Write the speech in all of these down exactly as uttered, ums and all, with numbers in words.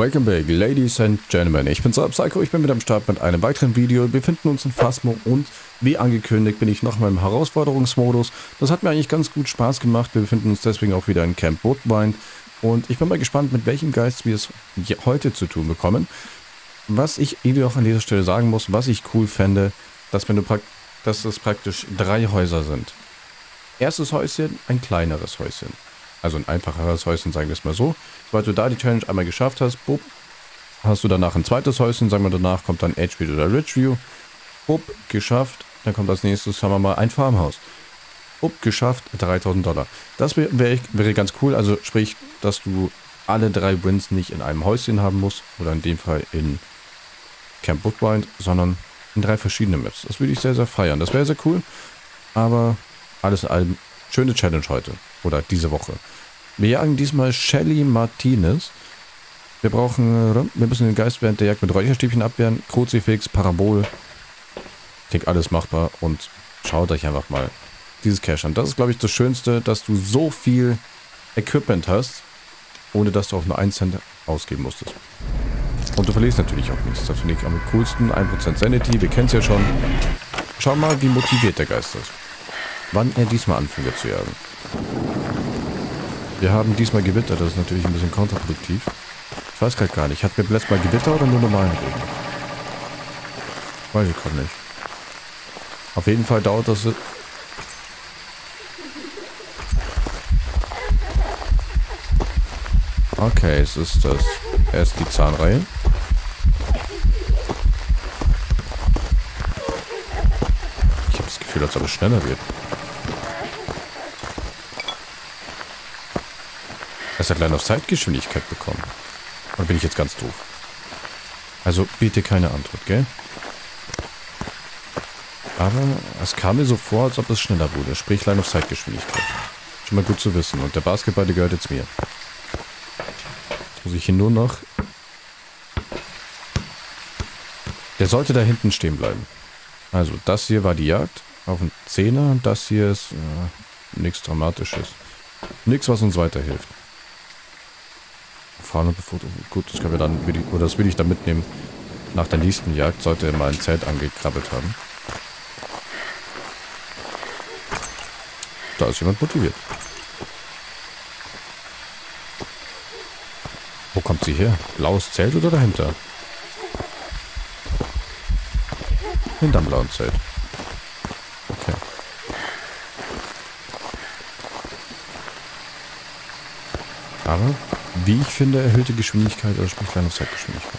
Welcome back, Ladies and Gentlemen. Ich bin Psycho, ich bin wieder am Start mit einem weiteren Video. Wir befinden uns in Phasmo und wie angekündigt bin ich nochmal im Herausforderungsmodus. Das hat mir eigentlich ganz gut Spaß gemacht. Wir befinden uns deswegen auch wieder in Camp Woodbine. Und ich bin mal gespannt, mit welchem Geist wir es heute zu tun bekommen. Was ich Ihnen auch an dieser Stelle sagen muss, was ich cool fände, dass, wenn du dass es praktisch drei Häuser sind. Erstes Häuschen, ein kleineres Häuschen. Also ein einfacheres Häuschen, sagen wir es mal so. Sobald du da die Challenge einmal geschafft hast, bupp, hast du danach ein zweites Häuschen, sagen wir danach kommt dann Edgefield oder Ridgeview. Bupp, geschafft. Dann kommt als nächstes, sagen wir mal, ein Farmhaus. Bupp, geschafft, dreitausend Dollar. Das wäre wär, wär ganz cool, also sprich, dass du alle drei Wins nicht in einem Häuschen haben musst, oder in dem Fall in Camp Woodbine, sondern in drei verschiedenen Maps. Das würde ich sehr, sehr feiern. Das wäre sehr cool, aber alles in allem schöne Challenge heute. Oder diese Woche. Wir jagen diesmal Shelly Martinez. Wir brauchen, wir müssen den Geist während der Jagd mit Räucherstäbchen abwehren. Kruzifix, Parabol. Ich denke, alles machbar. Und schaut euch einfach mal dieses Cache an. Das ist, glaube ich, das Schönste, dass du so viel Equipment hast, ohne dass du auch nur einen Cent ausgeben musstest. Und du verlierst natürlich auch nichts. Das finde ich am coolsten. ein Prozent Sanity, wir kennen es ja schon. Schau mal, wie motiviert der Geist ist. Wann er diesmal anfängt zu jagen. Wir haben diesmal Gewitter, das ist natürlich ein bisschen kontraproduktiv. Ich weiß gerade gar nicht, hatten wir letztes Mal Gewitter oder nur normalen Regen? Weiß ich gerade nicht. Auf jeden Fall dauert das... Okay, es ist das... Erst die Zahnreihe. Ich habe das Gefühl, als ob es schneller wird. Es hat leider auf Zeitgeschwindigkeit bekommen. Oder bin ich jetzt ganz doof? Also bitte keine Antwort, gell? Aber es kam mir so vor, als ob es schneller wurde. Sprich, Line of Zeitgeschwindigkeit. Schon mal gut zu wissen. Und der Basketball, der gehört jetzt mir. Jetzt muss ich hier nur noch... Der sollte da hinten stehen bleiben. Also, das hier war die Jagd. Auf den Zehner. Das hier ist äh, nichts Dramatisches. Nichts, was uns weiterhilft. Fahren und bevor, gut, das können wir dann, oder das will ich dann mitnehmen. Nach der nächsten Jagd sollte er mal ein Zelt angekrabbelt haben. Da ist jemand motiviert. Wo kommt sie her? Blaues Zelt oder dahinter? Hinterm blauen Zelt. Okay. Aber, wie ich finde, erhöhte Geschwindigkeit oder sprich Line of Zeitgeschwindigkeit.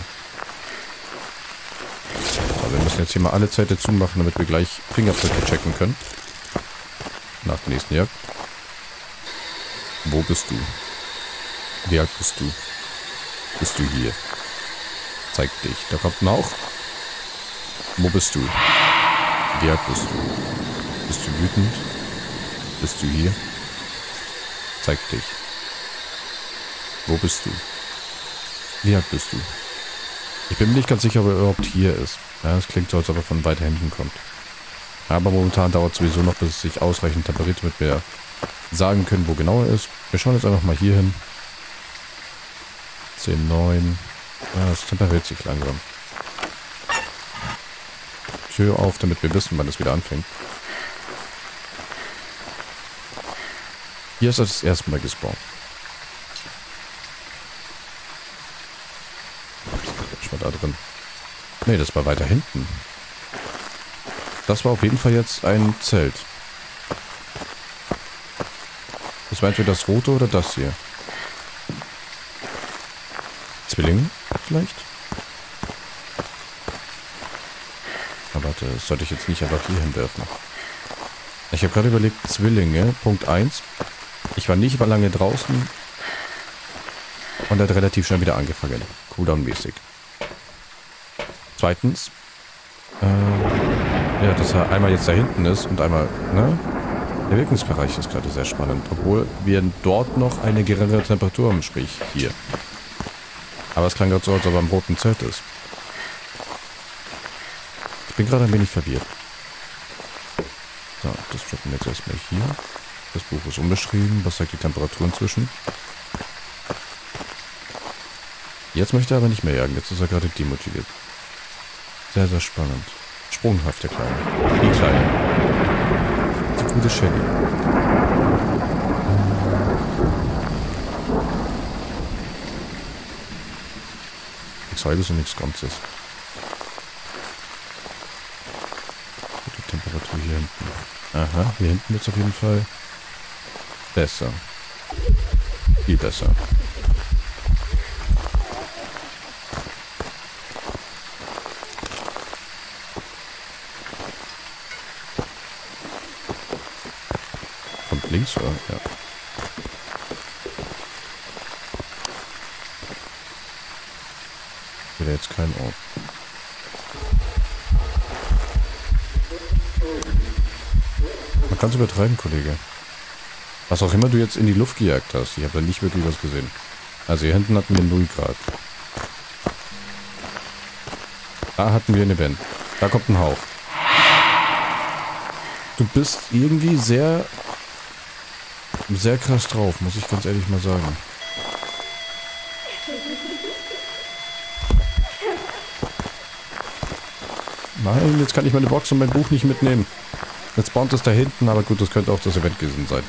So, wir müssen jetzt hier mal alle Zelte zumachen, damit wir gleich Fingerabdrücke checken können. Nach der nächsten Jagd. Wo bist du? Wie alt bist du? Bist du hier? Zeig dich. Da kommt ein Hauch. Wo bist du? Wie alt bist du? Bist du wütend? Bist du hier? Zeig dich. Wo bist du? Wie alt bist du? Ich bin mir nicht ganz sicher, ob er überhaupt hier ist. Ja, das klingt so, als ob er von weiter hinten kommt. Aber momentan dauert es sowieso noch, bis es sich ausreichend temperiert, damit wir sagen können, wo genau er ist. Wir schauen jetzt einfach mal hier hin. zehn, neun. Ja, es temperiert sich langsam. Tür auf, damit wir wissen, wann es wieder anfängt. Hier ist er das erste Mal gespawnt. Was war da drin? Ne, das war weiter hinten. Das war auf jeden Fall jetzt ein Zelt. Das war entweder das rote oder das hier. Zwillinge vielleicht? Aber warte, das sollte ich jetzt nicht einfach hier hinwerfen. Ich habe gerade überlegt, Zwillinge, Punkt eins. Ich war nicht mal lange draußen. Und er hat relativ schnell wieder angefangen. Cooldown-mäßig. Zweitens. Äh, ja, dass er einmal jetzt da hinten ist und einmal, ne? Der Wirkungsbereich ist gerade sehr spannend. Obwohl wir dort noch eine geringere Temperatur haben, sprich hier. Aber es klang gerade so, als ob er am roten Zelt ist. Ich bin gerade ein wenig verwirrt. So, das droppen wir jetzt erstmal hier. Das Buch ist unbeschrieben. Was sagt die Temperatur inzwischen? Jetzt möchte er aber nicht mehr jagen. Jetzt ist er gerade demotiviert. Sehr, sehr spannend. Sprunghaft, der Kleine. Die Kleine. Die gute Shelly. Nichts Halbes und nichts Ganzes. Gute Temperatur hier hinten. Aha, hier hinten wird es auf jeden Fall besser. Viel besser. Kommt links, oder? Ja. Hier wäre jetzt kein Ort. Man kann es übertreiben, Kollege. Was auch immer du jetzt in die Luft gejagt hast, ich habe da nicht wirklich was gesehen. Also hier hinten hatten wir null Grad. Da hatten wir ein Event. Da kommt ein Hauch. Du bist irgendwie sehr, sehr krass drauf, muss ich ganz ehrlich mal sagen. Nein, jetzt kann ich meine Box und mein Buch nicht mitnehmen. Jetzt spawnt es da hinten, aber gut, das könnte auch das Event gewesen sein.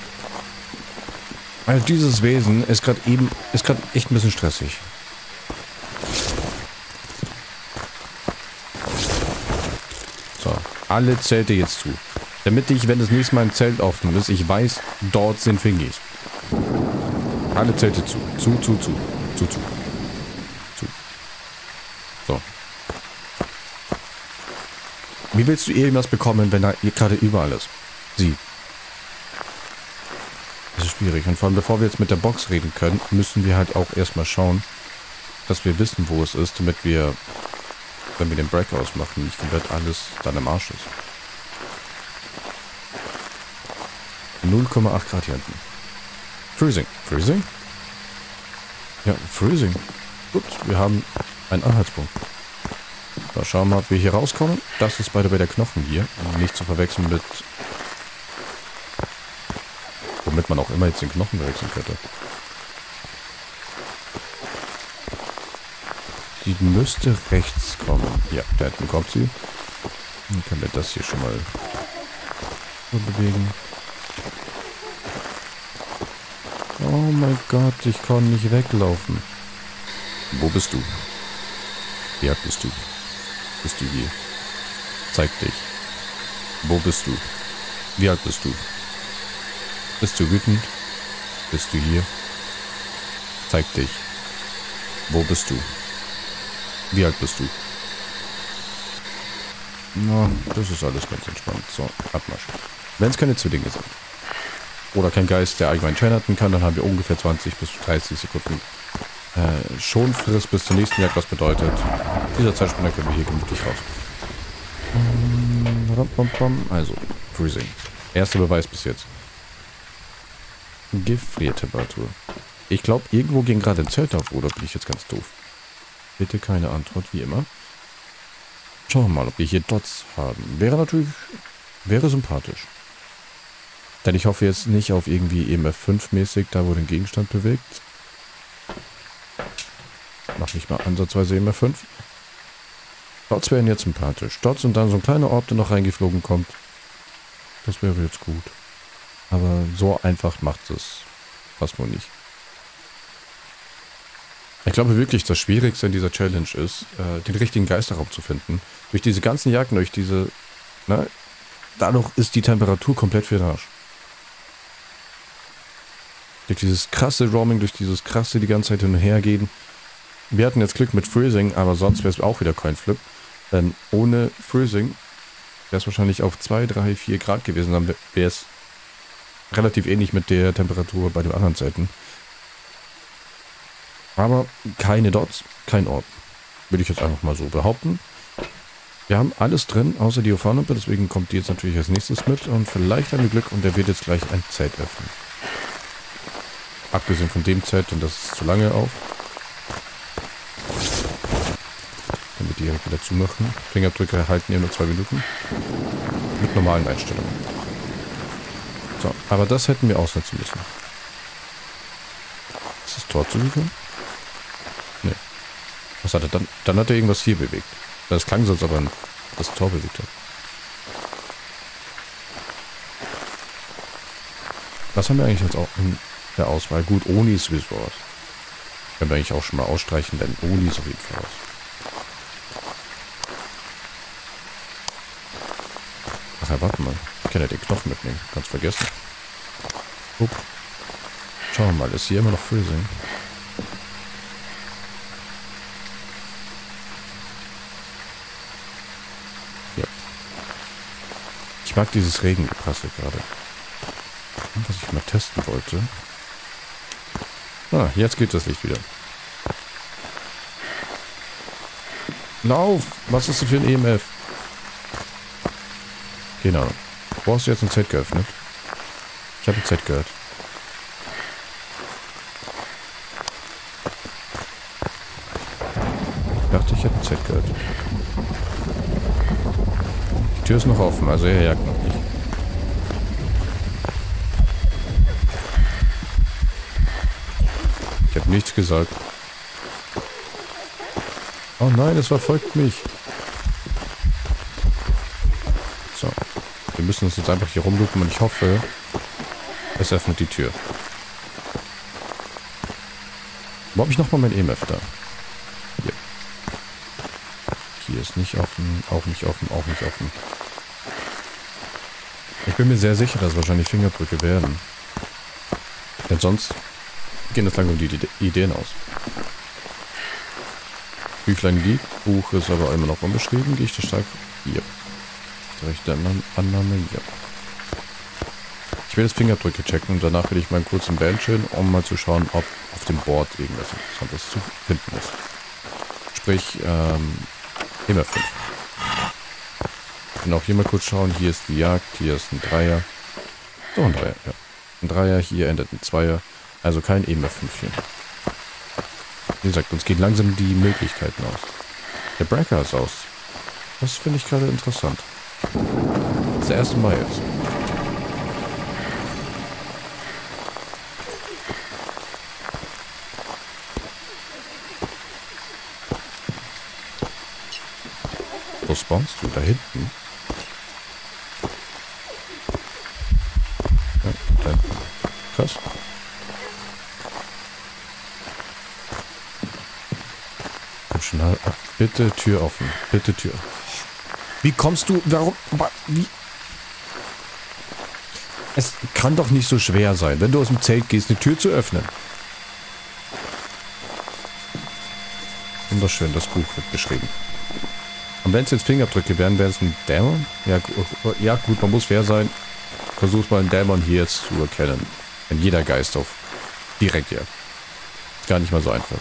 Also dieses Wesen ist gerade eben, ist gerade echt ein bisschen stressig. So, alle Zelte jetzt zu. Damit ich, wenn das nächste Mal ein Zelt offen ist, ich weiß, dort sind Fingis. Alle Zelte zu. Zu, zu, zu. Zu, zu. Zu. So. Wie willst du irgendwas bekommen, wenn er gerade überall ist? Sie. Das ist schwierig. Und vor allem, bevor wir jetzt mit der Box reden können, müssen wir halt auch erstmal schauen, dass wir wissen, wo es ist, damit wir, wenn wir den Break ausmachen, nicht komplett alles dann im Arsch ist. null Komma acht Grad hier hinten. Freezing. Freezing? Ja, Freezing. Gut, wir haben einen Anhaltspunkt. So, schauen wir mal, ob wir hier rauskommen. Das ist beide bei der Knochen hier. Nicht zu verwechseln mit... Womit man auch immer jetzt den Knochen wechseln könnte. Die müsste rechts kommen. Ja, da hinten kommt sie. Dann können wir das hier schon mal so bewegen. Oh mein Gott, ich kann nicht weglaufen. Wo bist du? Wie alt bist du? Bist du hier? Zeig dich. Wo bist du? Wie alt bist du? Bist du wütend? Bist du hier? Zeig dich. Wo bist du? Wie alt bist du? Na, das ist alles ganz entspannt. So, Abmarsch. Wenn es keine Zwillinge sind. Oder kein Geist, der allgemein Chainaten kann, dann haben wir ungefähr zwanzig bis dreißig Sekunden äh, Schonfrist bis zur nächsten Jagd, was bedeutet, dieser Zeitspanne können wir hier gemütlich raus. Also, Freezing. Erster Beweis bis jetzt. Gefriertemperatur. Ich glaube, irgendwo ging gerade ein Zelt auf, oder bin ich jetzt ganz doof? Bitte keine Antwort, wie immer. Schauen wir mal, ob wir hier Dots haben. Wäre natürlich, wäre sympathisch. Denn ich hoffe jetzt nicht auf irgendwie E M F fünf mäßig, da wo den Gegenstand bewegt. Mach nicht mal ansatzweise E M F fünf. Dots wären jetzt sympathisch. Dots und dann so ein kleiner Orb, der noch reingeflogen kommt. Das wäre jetzt gut. Aber so einfach macht es fast wohl nicht. Ich glaube wirklich, das Schwierigste in dieser Challenge ist, äh, den richtigen Geisterraum zu finden. Durch diese ganzen Jagden, durch diese... Na, dadurch ist die Temperatur komplett für den Arsch. Durch dieses krasse Roaming, durch dieses krasse die ganze Zeit hin und her gehen. Wir hatten jetzt Glück mit Freezing, aber sonst wäre es auch wieder kein Flip. Denn ohne Freezing wäre es wahrscheinlich auf zwei, drei, vier Grad gewesen. Dann wäre es relativ ähnlich mit der Temperatur bei den anderen Zeiten. Aber keine Dots, kein Orb. Würde ich jetzt einfach mal so behaupten. Wir haben alles drin, außer die Opharlampe, deswegen kommt die jetzt natürlich als nächstes mit. Und vielleicht haben wir Glück und der wird jetzt gleich ein Zelt öffnen. Abgesehen von dem Zelt, denn das ist zu lange auf. Dann wird die direkt wieder zumachen. Fingerabdrücke halten hier nur zwei Minuten. Mit normalen Einstellungen. So, aber das hätten wir ausnutzen müssen. Ist das Tor zugekommen? Ne. Was hat er dann? Dann hat er irgendwas hier bewegt. Das klang so, als ob er das Tor bewegt hat. Was haben wir eigentlich jetzt auch in der Auswahl? Gut, Onis Resort. Können wir eigentlich auch schon mal ausstreichen, denn Oni ist auf jeden Fall aus. Ach ja, warte mal. Ich kann ja den Knopf mitnehmen. Ganz vergessen. Upp. Schauen wir mal, ist hier immer noch Freezing? Ja. Ich mag dieses Regengeprassel gerade. Was ich mal testen wollte. Ah, jetzt geht das Licht wieder. Lauf! Was ist das für ein E M F? Keine Ahnung. Wo hast du jetzt ein Z geöffnet? Ich habe ein Z gehört. Ich dachte, ich hätte ein Z gehört. Die Tür ist noch offen, also er jagt noch nicht. Ich habe nichts gesagt. Oh nein, es verfolgt mich. So. Wir müssen uns jetzt einfach hier rumlupen und ich hoffe, es öffnet die Tür. Wo habe ich nochmal mein E M F da? Hier. Hier ist nicht offen, auch nicht offen, auch nicht offen. Ich bin mir sehr sicher, dass wahrscheinlich Fingerabdrücke werden. Denn sonst gehen das langsam die Ideen aus. Büchlein liegt, Buch ist aber immer noch unbeschrieben, gehe ich das stark hier. Rechte Annahme hier. Ich will jetzt Fingerabdrücke checken und danach will ich mal kurz im Band chillen, um mal zu schauen, ob auf dem Board irgendwas Interessantes zu finden ist. Sprich, ähm, E M F fünf. Und auch hier mal kurz schauen, hier ist die Jagd, hier ist ein Dreier. So, ein Dreier, ja. Ein Dreier, hier endet ein Zweier. Also kein E M F fünf hier. Wie gesagt, uns gehen langsam die Möglichkeiten aus. Der Breaker ist aus. Das finde ich gerade interessant. Das ist der erste Mal jetzt. Wo spawnst du? Da hinten? Ja, da hinten. Krass. Komm schon, ach, bitte Tür offen. Bitte Tür. Wie kommst du? Warum? Wie? Es kann doch nicht so schwer sein, wenn du aus dem Zelt gehst, eine Tür zu öffnen. Wunderschön, das Buch wird beschrieben. Und wenn es jetzt Fingerabdrücke wären, wäre es ein Dämon? Ja, ja, gut, man muss fair sein. Versuch mal einen Dämon hier jetzt zu erkennen. Wenn jeder Geist auf direkt ja. Gar nicht mal so einfach.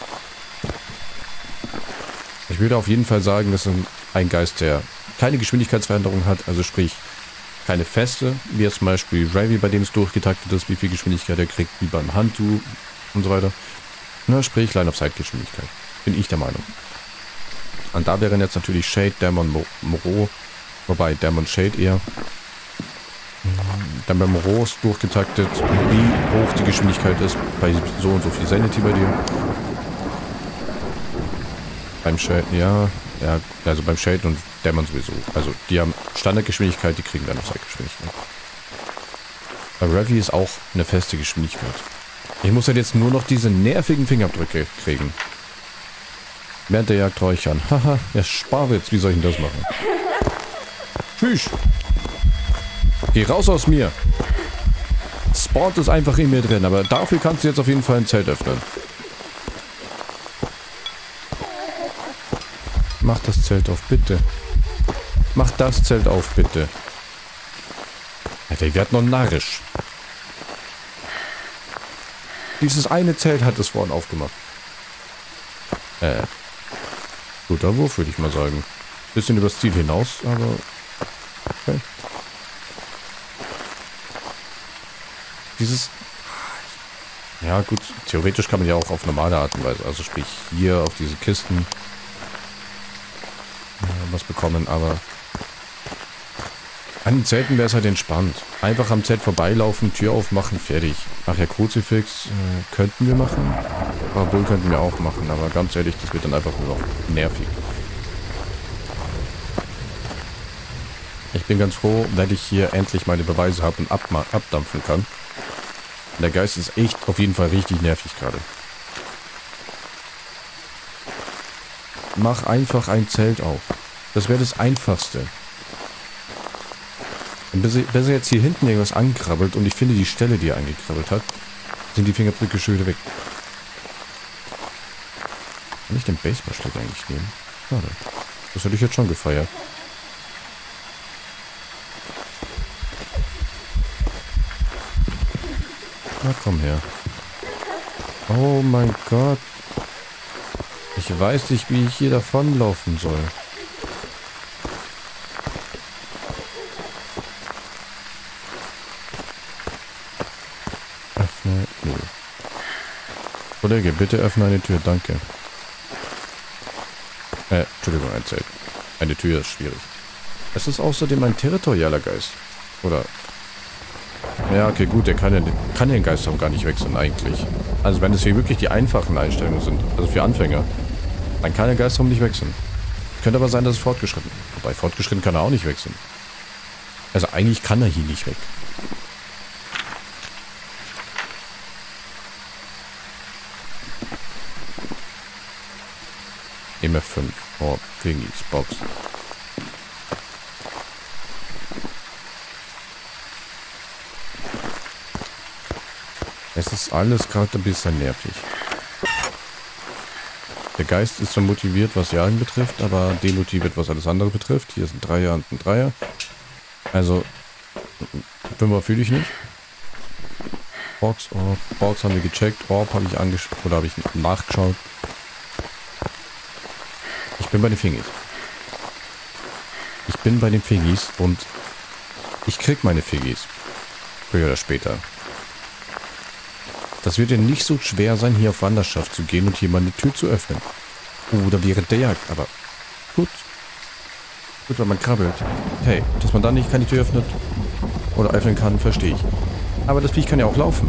Ich würde auf jeden Fall sagen, dass ein Geist, der keine Geschwindigkeitsveränderung hat, also sprich keine feste, wie jetzt zum Beispiel Ravi, bei dem es durchgetaktet ist, wie viel Geschwindigkeit er kriegt, wie beim Hantu und so weiter. Na, sprich Line-of-Sight-Geschwindigkeit. Bin ich der Meinung. Und da wären jetzt natürlich Shade, Dämon, Moreau, wobei Dämon Shade eher. Dann bei Moreau ist durchgetaktet, wie hoch die Geschwindigkeit ist, bei so und so viel Sanity bei dir. Beim Shade, ja, ja, also beim Shade und Dämon sowieso. Also die haben Standardgeschwindigkeit, die kriegen dann noch Zeitgeschwindigkeit. Bei Ravi ist auch eine feste Geschwindigkeit. Ich muss halt jetzt nur noch diese nervigen Fingerabdrücke kriegen. Während der Jagd traue ich an. Haha, der Sparwitz, wie soll ich denn das machen? Tschüss. Geh raus aus mir. Sport ist einfach in mir drin, aber dafür kannst du jetzt auf jeden Fall ein Zelt öffnen. Mach das Zelt auf, bitte. Mach das Zelt auf, bitte. Ja, der wird noch narrisch. Dieses eine Zelt hat es vorhin aufgemacht. Äh. Guter Wurf, würde ich mal sagen. Bisschen übers Ziel hinaus, aber... Okay. Dieses... Ja gut, theoretisch kann man ja auch auf normale Art und Weise, also sprich hier auf diese Kisten äh, was bekommen, aber an den Zelten wäre es halt entspannt. Einfach am Zelt vorbeilaufen, Tür aufmachen, fertig. Ach ja, Kruzifix äh, könnten wir machen. Parabol könnten wir auch machen, aber ganz ehrlich, das wird dann einfach nur noch nervig. Ich bin ganz froh, wenn ich hier endlich meine Beweise habe und ab abdampfen kann. Der Geist ist echt auf jeden Fall richtig nervig gerade. Mach einfach ein Zelt auf. Das wäre das Einfachste. Und bis er, bis er jetzt hier hinten irgendwas ankrabbelt und ich finde die Stelle, die er angekrabbelt hat, sind die Fingerabdrücke schon wieder weg. Kann ich den Baseballschläger eigentlich nehmen? Schade. Das hätte ich jetzt schon gefeiert. Na komm her. Oh mein Gott. Ich weiß nicht, wie ich hier davonlaufen soll. Öffne. Nö. Kollege, bitte öffne eine Tür, danke. Äh, Entschuldigung, ein Zelt. Eine Tür ist schwierig. Es ist außerdem ein territorialer Geist. Oder... Ja, okay, gut, der kann, ja, kann den Geist gar nicht wechseln, eigentlich. Also wenn es hier wirklich die einfachen Einstellungen sind, also für Anfänger, dann kann der Geistraum nicht wechseln. Könnte aber sein, dass es fortgeschritten. Wobei, fortgeschritten kann er auch nicht wechseln. Also eigentlich kann er hier nicht weg. M F fünf. Oh, Thingies, Box. Es ist alles gerade ein bisschen nervig. Der Geist ist zwar motiviert, was Jagen betrifft, aber demotiviert, was alles andere betrifft. Hier ist ein Dreier und ein Dreier. Also, Fünfer fühle ich nicht. Box, Orb, Box haben wir gecheckt. Orb habe ich angeschaut, oder habe ich nachgeschaut. Ich bin bei den Fingis. Ich bin bei den Fingis und ich krieg meine Fingis. Früher oder später. Das wird ja nicht so schwer sein, hier auf Wanderschaft zu gehen und hier mal eine Tür zu öffnen. Oder während der Jagd, aber gut. Gut, wenn man krabbelt. Hey, dass man dann nicht keine Tür öffnet oder öffnen kann, verstehe ich. Aber das Viech kann ja auch laufen.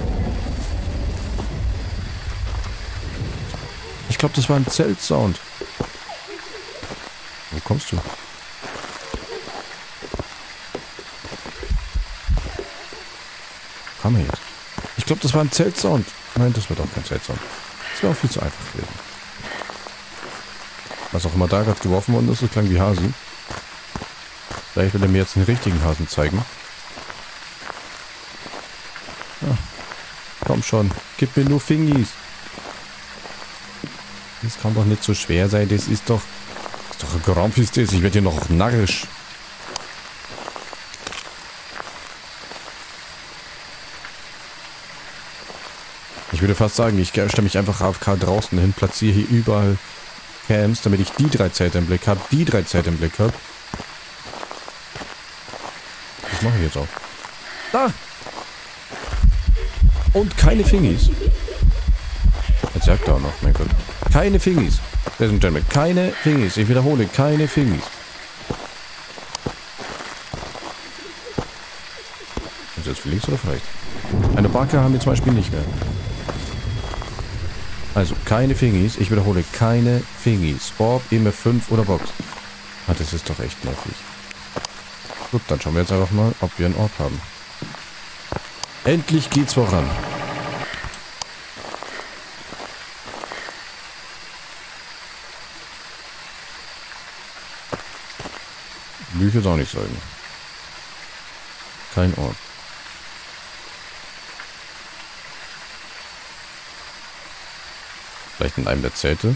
Ich glaube, das war ein Zeltsound. Wo kommst du? Komm her jetzt. Ich glaube, das war ein Zeltsound. Nein, das wird auch kein Zeltsound. Das wäre auch viel zu einfach gewesen. Was auch immer da gerade geworfen worden ist, das klang wie Hasi. Vielleicht will er mir jetzt einen richtigen Hasen zeigen. Ah, komm schon, gib mir nur Fingis. Das kann doch nicht so schwer sein, das ist doch... Das ist doch ein Grampf ist das, ich werde hier noch narrisch. Ich würde fast sagen, ich stelle mich einfach A F K draußen hin, platziere hier überall Camps, damit ich die drei Zelte im Blick habe, die drei Zelte im Blick habe. Das mache ich jetzt auch. Da! Und keine Fingis. Jetzt sagt er auch noch, mein Gott. Keine Fingis. Ladies and Gentlemen, keine Fingis. Ich wiederhole, keine Fingis. Ist das für links oder für rechts? Eine Backe haben wir zum Beispiel nicht mehr. Also, keine Fingis. Ich wiederhole, keine Fingis. Orb, E M F fünf oder Box. Ah, das ist doch echt nervig. Gut, dann schauen wir jetzt einfach mal, ob wir einen Orb haben. Endlich geht's voran. Will ich jetzt auch nicht sagen. Kein Orb. Vielleicht in einem der Zelte.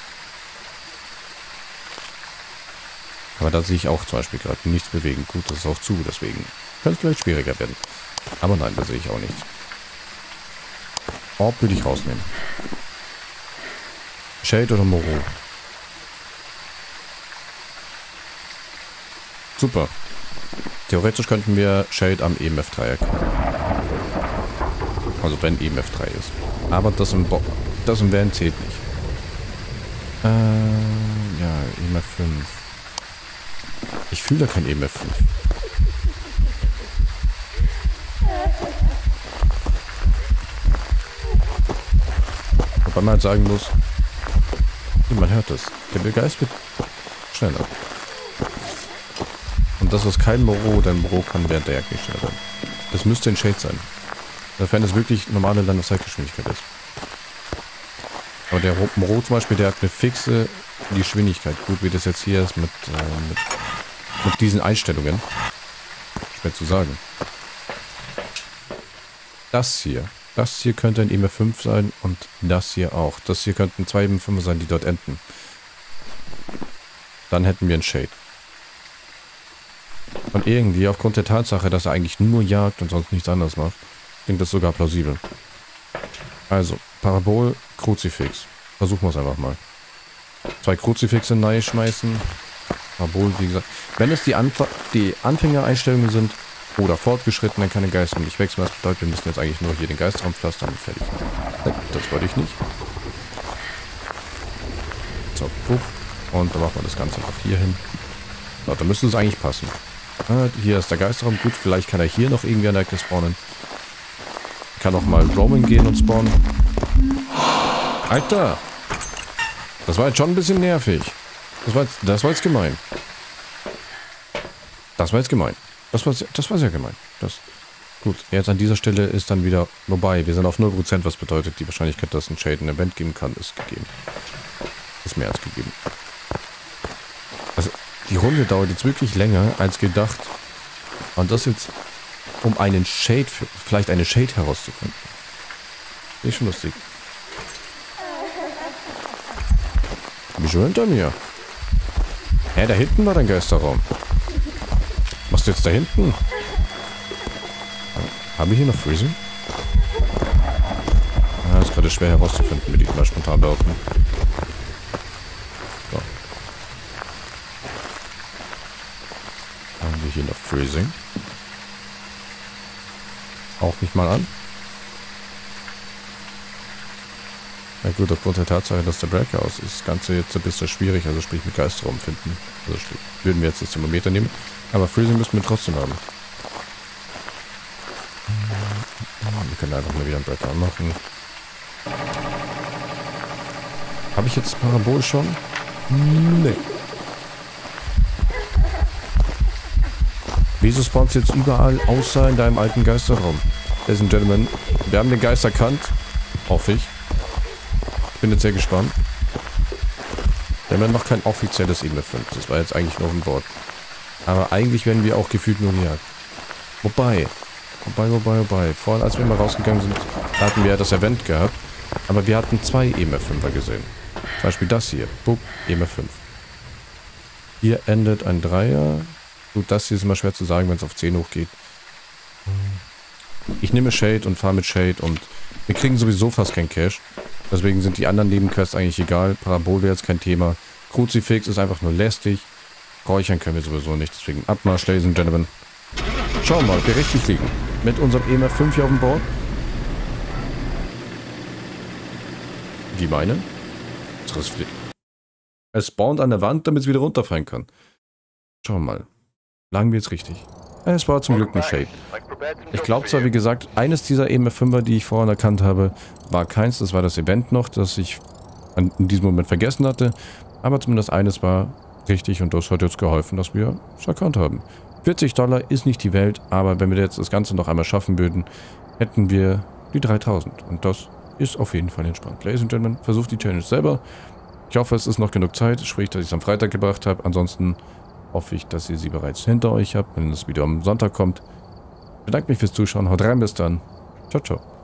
Aber da sehe ich auch zum Beispiel gerade nichts bewegen. Gut, das ist auch zu, deswegen könnte es vielleicht schwieriger werden. Aber nein, da sehe ich auch nichts. Orb würde ich rausnehmen. Shade oder Moreau? Super. Theoretisch könnten wir Shade am E M F drei erkennen. Also wenn E M F drei ist. Aber das im, Bo das im Van zählt nicht. Äh, ja, E M F fünf. Ich fühle da kein E M F fünf. Wobei man halt sagen muss, man hört es. Der Begeist wird schneller. Und das ist kein Moreau, denn Moreau kann während der Jagd nicht schneller werden. Das müsste ein Shade sein. Sofern es wirklich normale Land- und Zeitgeschwindigkeit ist. Aber der Moreau zum Beispiel, der hat eine fixe Geschwindigkeit. Gut, wie das jetzt hier ist mit, äh, mit, mit diesen Einstellungen. Schwer zu sagen. Das hier. Das hier könnte ein E M F fünf sein und das hier auch. Das hier könnten zwei E M F fünf sein, die dort enden. Dann hätten wir einen Shade. Und irgendwie, aufgrund der Tatsache, dass er eigentlich nur jagt und sonst nichts anderes macht, klingt das sogar plausibel. Also, Parabol, Kruzifix. Versuchen wir es einfach mal. Zwei Kruzifixe neu schmeißen. Parabol, wie gesagt. Wenn es die, Anf die Anfängereinstellungen sind oder fortgeschritten, dann kann der Geist nicht wechseln. Das bedeutet, wir müssen jetzt eigentlich nur hier den Geistraum pflastern und fertig. Das wollte ich nicht. So, puff. Und dann machen wir das Ganze noch hier hin. So, dann müsste es eigentlich passen. Ah, hier ist der Geistraum. Gut, vielleicht kann er hier noch irgendwie an der Ecke spawnen. Kann auch mal roamen gehen und spawnen. Alter! Das war jetzt schon ein bisschen nervig. Das war jetzt, das war jetzt gemein. Das war jetzt gemein. Das war, das war sehr gemein. Das, gut, jetzt an dieser Stelle ist dann wieder vorbei. Wir sind auf null Prozent, was bedeutet, die Wahrscheinlichkeit, dass ein Shade ein Event geben kann, ist gegeben. Ist mehr als gegeben. Also, die Runde dauert jetzt wirklich länger als gedacht. Und das jetzt, um einen Shade, vielleicht eine Shade herauszufinden. Ist schon lustig. Wie schon hinter mir? Hä, da hinten war dein Geisterraum. Was ist jetzt da hinten? Haben wir hier noch Freezing? Ah, ist gerade schwer herauszufinden, wie die mal spontan laufen. So. Haben wir hier noch Freezing? Auch nicht mal an. Ja gut, aufgrund der Tatsache, dass der Breaker aus ist, das Ganze jetzt ein bisschen schwierig, also sprich mit Geisterraum finden. Also würden wir jetzt das Thermometer nehmen. Aber Freezing müssen wir trotzdem haben. Wir können einfach mal wieder einen Breaker anmachen. Habe ich jetzt Parabol schon? Nee. Wieso spawnt es jetzt überall außer in deinem alten Geisterraum? Ladies and Gentlemen, wir haben den Geist erkannt. Hoffe ich. Ich bin jetzt sehr gespannt. Wir haben noch kein offizielles E M F fünf. Das war jetzt eigentlich nur ein Board. Aber eigentlich werden wir auch gefühlt nur gejagt. Wobei, wobei, wobei, wobei. Vorhin, als wir mal rausgegangen sind, hatten wir ja das Event gehabt. Aber wir hatten zwei E M F fünfer gesehen. Zum Beispiel das hier. Buck, E M F fünf. Hier endet ein Dreier. Gut, das hier ist immer schwer zu sagen, wenn es auf zehn hochgeht. Ich nehme Shade und fahre mit Shade und wir kriegen sowieso fast kein Cash. Deswegen sind die anderen Nebenquests eigentlich egal. Parabol wäre jetzt kein Thema. Kruzifix ist einfach nur lästig. Räuchern können wir sowieso nicht. Deswegen Abmarsch, Ladies and Gentlemen. Schauen wir mal, ob wir richtig liegen. Mit unserem E M F fünf hier auf dem Board. Wie meine? Es spawnt an der Wand, damit es wieder runterfallen kann. Schauen wir mal. Lagen wir jetzt richtig? Es war zum Glück ein Shade. Ich glaube zwar, wie gesagt, eines dieser E M F fünfer, die ich vorhin erkannt habe, war keins. Das war das Event noch, das ich in diesem Moment vergessen hatte. Aber zumindest eines war richtig und das hat jetzt geholfen, dass wir es erkannt haben. vierzig Dollar ist nicht die Welt, aber wenn wir jetzt das Ganze noch einmal schaffen würden, hätten wir die dreitausend. Und das ist auf jeden Fall entspannt. Ladies and Gentlemen, versucht die Challenge selber. Ich hoffe, es ist noch genug Zeit, sprich, dass ich es am Freitag gebracht habe. Ansonsten hoffe ich, dass ihr sie bereits hinter euch habt, wenn das Video am Sonntag kommt. Ich bedanke mich fürs Zuschauen. Haut rein, bis dann. Ciao, ciao.